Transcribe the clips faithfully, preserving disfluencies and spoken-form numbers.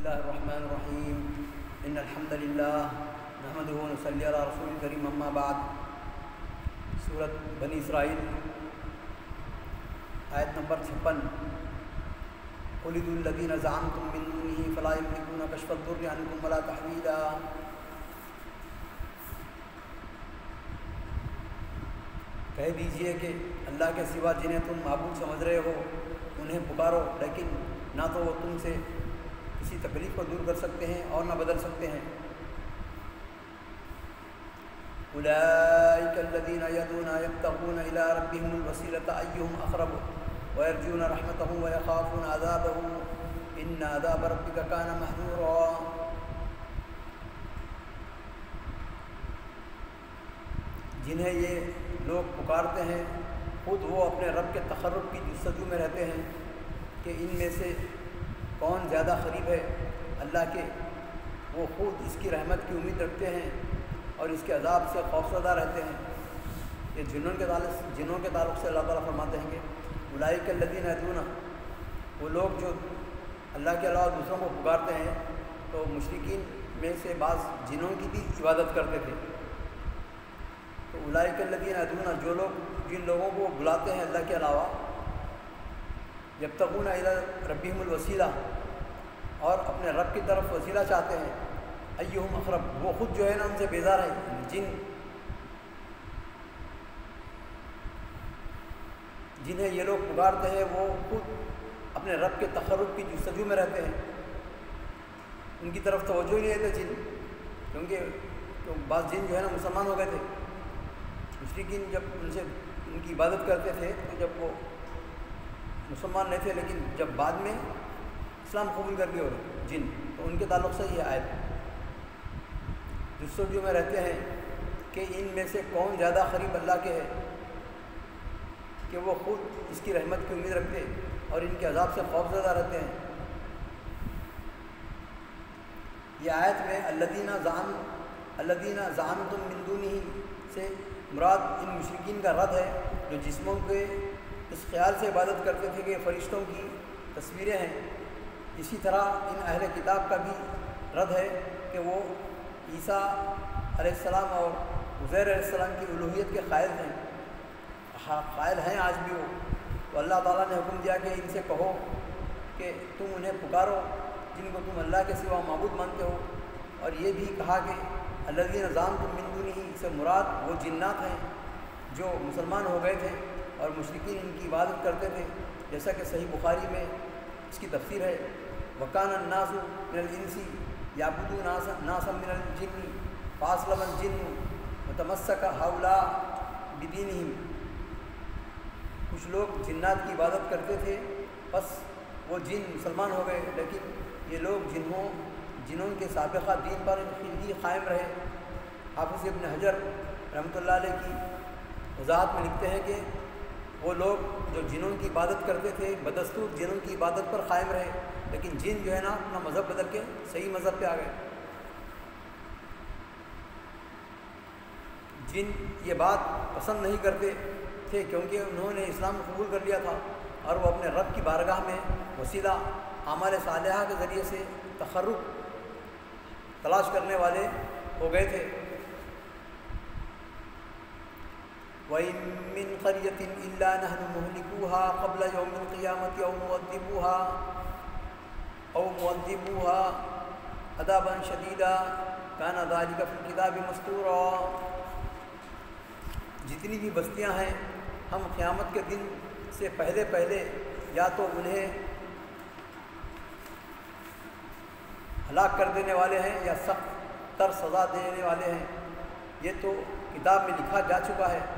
الله الرحمن الرحيم إن الحمد لله نحمده ونصلي على رسول الكريم أما بعد سورة بني اسرائیل آیت نمبر چھپن قل ادعوا الذين زعمتم من دونه فلا يملكون كشف الضر عنكم ولا تحويلا. کہہ دیجئے کہ اللہ کے سوا جنہیں تم معبود سمجھ رہے ہو انہیں پکارو، لیکن نہ تو وہ تم سے کسی تکلیف کو دور کر سکتے ہیں اور نہ بدل سکتے ہیں. اولئک الذین یدعون یبتغون الی ربهم الوسیلۃ ایہم اقرب ویرجون رحمتہ ویخافون عذابہ ان عذاب ربک کان محذورا. جنہیں یہ لوگ پکارتے ہیں خود وہ اپنے رب کے تقرب کی جستجو میں رہتے ہیں کہ ان میں سے کون زیادہ قریب ہے اللہ کے. وہ خود اس کی رحمت کی امید رکھتے ہیں اور اس کے عذاب سے خوفزدہ رہتے ہیں. یہ جنوں کے تعلق جنوں کے تعلق سے اللہ تعالیٰ فرماتے ہیں کہ اولئک الذین یدعون، وہ لوگ جو اللہ کے علاوہ دوسروں کو پکارتے ہیں. تو مشرکین میں سے بعض جنوں کی بھی عبادت کرتے تھے. تو اولئک الذین یدعون، جو لوگ جن لوگوں کو بلاتے ہیں اللہ کے علاوہ، یبتغون الی ربہم الوسیلہ، اور اپنے رب کی طرف وسیلہ چاہتے ہیں، ایہم اقرب، وہ خود جو ہے نا ان سے بیزار ہے. جن جنہیں یہ لوگ پکارتے ہیں وہ خود اپنے رب کے تقرب کی جستجو میں رہتے ہیں، ان کی طرف توجہ ہی نہیں دیتے جن، کیونکہ بعض جن جو ہے نا مسلمان ہو گئے تھے. مشرکین جب ان سے ان کی عبادت کرتے تھے تو جب وہ مسلمان نہیں تھے، لیکن جب بعد میں اسلام قبول کر لیے جن، تو ان کے تعلق سے یہ آیت جستجو میں رہتے ہیں کہ ان میں سے کون زیادہ قریب اللہ کے ہے، کہ وہ خود اس کی رحمت کی امید رکھتے اور ان کے عذاب سے خوفزدہ رہتے ہیں. یہ آیت میں الذین زعم الذین زعمتم من دونہ سے مراد ان مشرکین کا رد ہے جو جسموں کے اس خیال سے عبادت کرتے تھے کہ فرشتوں کی تصویریں ہیں. اسی طرح ان اہل کتاب کا بھی رد ہے کہ وہ عیسیٰ علیہ السلام اور عزیر علیہ السلام کی الوہیت کے قائل ہیں قائل ہیں آج بھی وہ. تو اللہ تعالیٰ نے حکم دیا کہ ان سے کہو کہ تم انہیں پکارو جن کو تم اللہ کے سوا معبود مانتے ہو. اور یہ بھی کہا کہ الذین زعمتم من دونہ سے مراد وہ جنات ہیں جو مسلمان ہو گئے تھے اور مشرکین ان کی عبادت کرتے تھے، جیسا کہ صحیح بخاری میں اس کی تفسیر ہے. وَكَانَ النَّاسُ مِنَ الْإِنسِ يَعْبُدُونَ نَاسًا مِنَ الْجِنِّ فَأَسْلَمَ الْجِنُّ وَتَمَسَّكَ هَؤُلَاءِ بِدِينِهِمْ. کچھ لوگ جنات کی عبادت کرتے تھے، بس وہ جن مسلمان ہو گئے، لیکن یہ لوگ جنہوں جنہوں کے سابقہ دین پر ہی قائم رہے. حافظ ابن حجر رحمۃ اللہ علیہ کی وضاحت میں لکھتے ہیں کہ وہ لوگ جو جنوں کی عبادت کرتے تھے بدستور جنوں کی عبادت پر قائم رہے، لیکن جن جو ہے نا اپنا مذہب بدل کے صحیح مذہب پہ آ گئے. جن یہ بات پسند نہیں کرتے تھے کیونکہ انہوں نے اسلام قبول کر لیا تھا اور وہ اپنے رب کی بارگاہ میں وسیلہ اعمال صالحہ کے ذریعے سے تقرب تلاش کرنے والے ہو گئے تھے. وَإِن مِّن قَرْيَةٍ إِلَّا نَحْنُ مُهْلِكُوهَا قَبْلَ يَوْمِ الْقِيَامَةِ أَوْ مُعَذِّبُوهَا أَوْ مُعَذِّبُوهَا عَذَابًا شَدِيدًا كَانَ ذَلِكَ فِي الْكِتَابِ مَسْطُورًا. جتنی بھی بستیاں ہیں ہم قیامت کے دن سے پہلے پہلے یا تو انہیں ہلاک کر دینے والے ہیں یا سخت تر سزا دینے والے ہیں. یہ تو کتاب میں لکھا جا چکا ہے.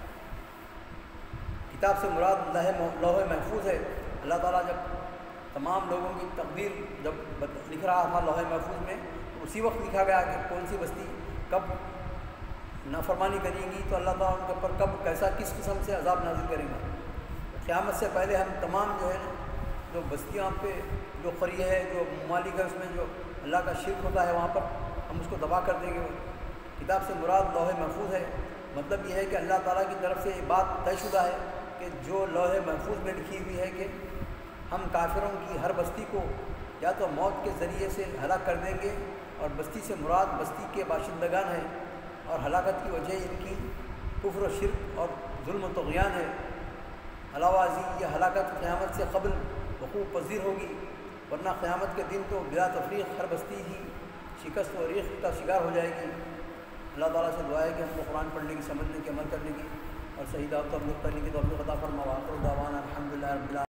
کتاب سے مراد لوح محفوظ ہے. اللہ تعالیٰ جب تمام لوگوں کی تقدیر جب لکھ رہا تھا لوح محفوظ میں، تو اسی وقت لکھا گیا کہ کون سی بستی کب نافرمانی کرے گی، تو اللہ تعالیٰ ان کے اوپر کب کیسا کس قسم سے عذاب نازل کرے گا. قیامت سے پہلے ہم تمام جو ہے نا جو بستیاں پہ جو قریہ ہے جو ممالک ہے اس میں جو اللہ کا شرک ہوتا ہے وہاں پر ہم اس کو تباہ کر دیں گے. کتاب سے مراد لوح محفوظ ہے. مطلب یہ ہے کہ اللہ تعالیٰ کی طرف سے یہ بات طے شدہ ہے کہ جو لوح محفوظ میں لکھی ہوئی ہے کہ ہم کافروں کی ہر بستی کو یا تو موت کے ذریعے سے ہلاک کر دیں گے، اور بستی سے مراد بستی کے باشندگان ہیں، اور ہلاکت کی وجہ ان کی کفر و شرک اور ظلم و طغیان ہے۔ علاوہ ازیں یہ ہلاکت قیامت سے قبل وقوع پذیر ہوگی، ورنہ قیامت کے دن تو بلا تفریق ہر بستی ہی شکست و ریخت کا شکار ہو جائے گی۔ اللہ تعالیٰ سے دعا ہے کہ ہم کو قرآن پڑھنے کی، سمجھنے کی، عمل کرنے کی اور صحیح دعوت تبلیغ کرنے کی توفیق عطا فرما۔ وآخر دعوانا الحمدللہ رب العالمین۔